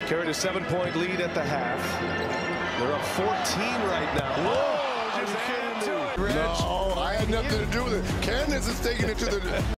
Carried a 7-point lead at the half. They're up 14 right now. Whoa, just added to it. No, I had nothing to do with it. Candace is taking it to the